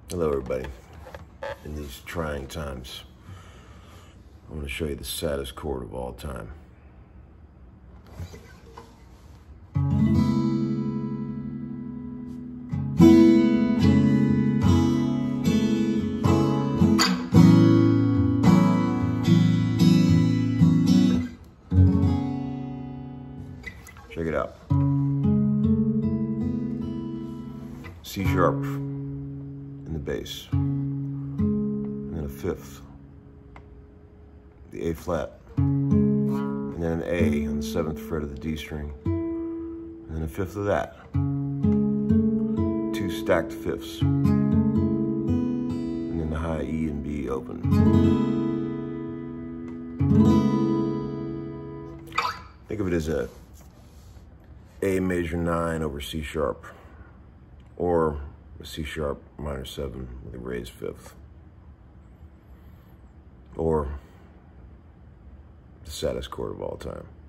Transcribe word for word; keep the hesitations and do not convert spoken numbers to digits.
Hello everybody. In these trying times, I want to show you the saddest chord of all time. Check it out. C sharp in the bass, and then a fifth, the A flat, and then an A on the seventh fret of the D string, and then a fifth of that. Two stacked fifths, and then the high E and B open. Think of it as a A major nine over C sharp, or a C sharp minor seven with a raised fifth, or the saddest chord of all time.